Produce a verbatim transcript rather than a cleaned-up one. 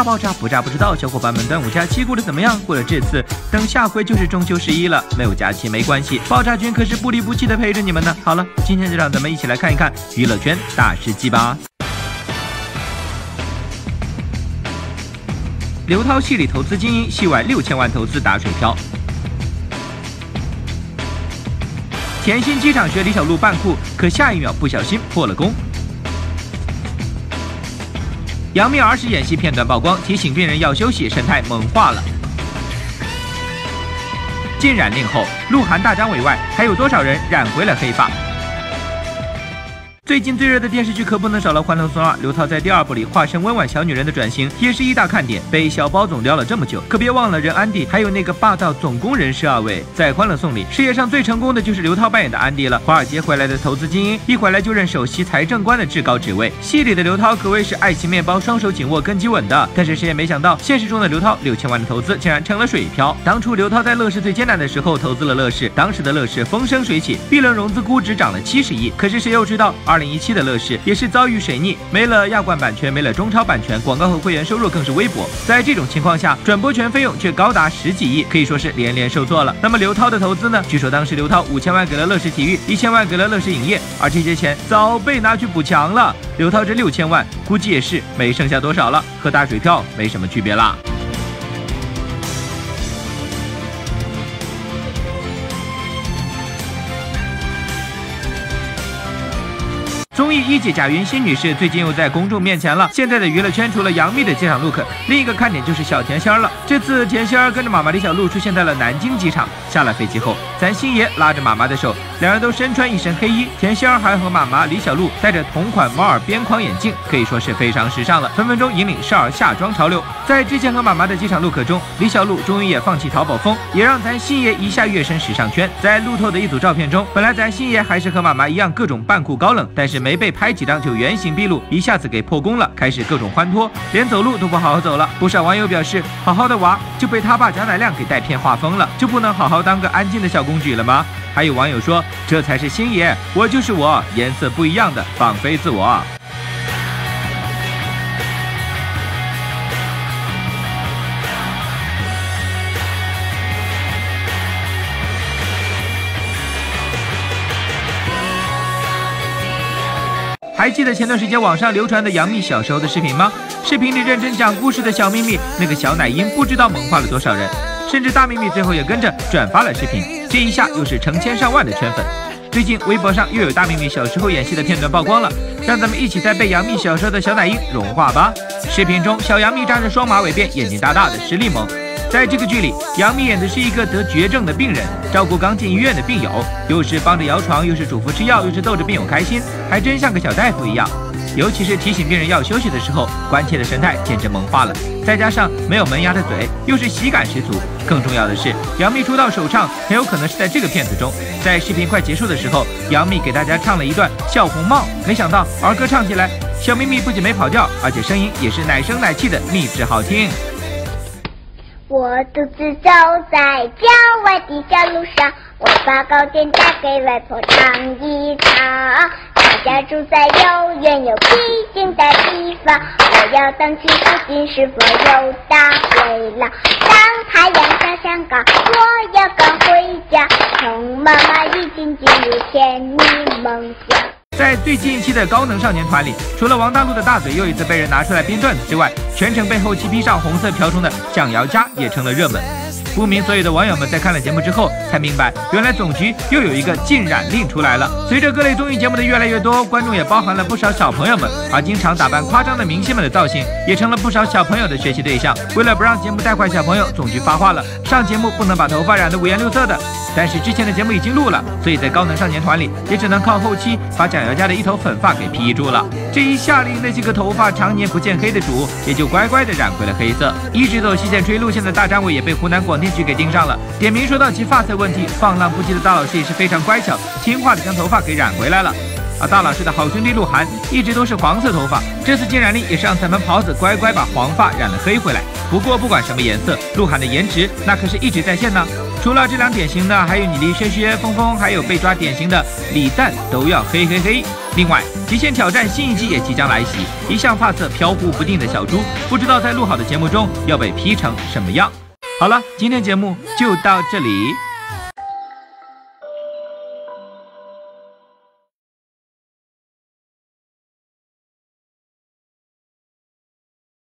爆炸不炸不知道，小伙伴们端午假期过得怎么样？过了这次，等下回就是中秋十一了，没有假期没关系，爆炸君可是不离不弃的陪着你们呢。好了，今天就让咱们一起来看一看娱乐圈大事记吧。刘涛戏里投资精英，戏外六千万投资打水漂。甜心机场学李小璐扮酷，可下一秒不小心破了功。杨幂儿时演戏片段曝光，提醒病人要休息，神态萌化了。禁染令后，鹿晗大张伟外，还有多少人染回了黑发？最近最热的电视剧可不能少了《欢乐颂二》，刘涛在第二部里化身温婉小女人的转型也是一大看点，被小包总撩了这么久，可别忘了人安迪还有那个霸道总工人是二位。在《欢乐颂》里，事业上最成功的就是刘涛扮演的安迪了，华尔街回来的投资精英，一回来就任首席财政官的至高职位。戏里的刘涛可谓是爱情面包，双手紧握根基稳的，但是谁也没想到，现实中的刘涛六千万的投资竟然成了水漂。当初刘涛在乐视最艰难的时候投资了乐视，当时的乐视风生水起，B轮融资估值涨了七十亿，可是谁又知道二零一七的乐视也是遭遇水逆，没了亚冠版权，没了中超版权，广告和会员收入更是微薄。在这种情况下，转播权费用却高达十几亿，可以说是连连受挫了。那么刘涛的投资呢？据说当时刘涛五千万给了乐视体育，一千万给了乐视影业，而这些钱早被拿去补强了。刘涛这六千万估计也是没剩下多少了，和打水漂没什么区别啦。综艺一姐贾云欣女士最近又在公众面前了。现在的娱乐圈除了杨幂的机场 look， 另一个看点就是小甜心儿了。这次甜心儿跟着妈妈李小璐出现在了南京机场。下了飞机后，咱星爷拉着妈妈的手，两人都身穿一身黑衣。甜心儿还和妈妈李小璐戴着同款猫耳边框眼镜，可以说是非常时尚了，分分钟引领少儿夏装潮流。在之前和妈妈的机场 look 中，李小璐终于也放弃淘宝风，也让咱星爷一下跃升时尚圈。在路透的一组照片中，本来咱星爷还是和妈妈一样各种扮酷高冷，但是没被拍几张就原形毕露，一下子给破功了，开始各种欢脱，连走路都不好好走了。不少网友表示，好好的娃就被他爸贾乃亮给带偏画风了，就不能好好当个安静的小公举了吗？还有网友说，这才是星爷，我就是我，颜色不一样的放飞自我。还记得前段时间网上流传的杨幂小时候的视频吗？视频里认真讲故事的小秘密，那个小奶音不知道萌化了多少人，甚至大秘密最后也跟着转发了视频，这一下又是成千上万的圈粉。最近微博上又有大秘密小时候演戏的片段曝光了，让咱们一起再被杨幂小时候的小奶音融化吧。视频中，小杨幂扎着双马尾辫，眼睛大大的，实力萌。在这个剧里，杨幂演的是一个得绝症的病人，照顾刚进医院的病友，又是帮着摇床，又是嘱咐吃药，又是逗着病友开心，还真像个小大夫一样。尤其是提醒病人要休息的时候，关切的神态简直萌化了。再加上没有门牙的嘴，又是喜感十足。更重要的是，杨幂出道首唱很有可能是在这个片子中。在视频快结束的时候，杨幂给大家唱了一段《笑红帽》，没想到儿歌唱起来，小咪咪不仅没跑调，而且声音也是奶声奶气的，蜜汁好听。 我独自走在郊外的小路上，我把糕点带给外婆尝一尝。她家住在又远又僻静的地方，我要等起父亲是否又打回来。当太阳下山岗，我要赶回家，同妈妈一起进入甜蜜梦乡。 在最近一期的高能少年团里，除了王大陆的大嘴又一次被人拿出来编段子之外，全程被后期披上红色瓢虫的蒋瑶佳也成了热门。不明所以的网友们在看了节目之后才明白，原来总局又有一个禁染令出来了。随着各类综艺节目的越来越多，观众也包含了不少小朋友们，而经常打扮夸张的明星们的造型也成了不少小朋友的学习对象。为了不让节目带坏小朋友，总局发话了，上节目不能把头发染得五颜六色的。但是之前的节目已经录了，所以在高能少年团里也只能靠后期把蒋瑶佳的一头粉发给 P 住了。这一下令，那些个头发常年不见黑的主也就乖乖的染回了黑色。一直走西线吹路线的大张伟也被湖南广电局给盯上了，点名说到其发色问题，放浪不羁的大老师也是非常乖巧听话的将头发给染回来了。而大老师的好兄弟鹿晗一直都是黄色头发，这次禁染令也是让咱们袍子乖乖把黄发染了黑回来。不过不管什么颜色，鹿晗的颜值那可是一直在线呢。 除了这两典型的，还有你离轩轩、峰峰，还有被抓典型的李诞都要嘿嘿嘿。另外，极限挑战新一季也即将来袭，一向发色飘忽不定的小猪，不知道在录好的节目中要被 P 成什么样。好了，今天节目就到这里。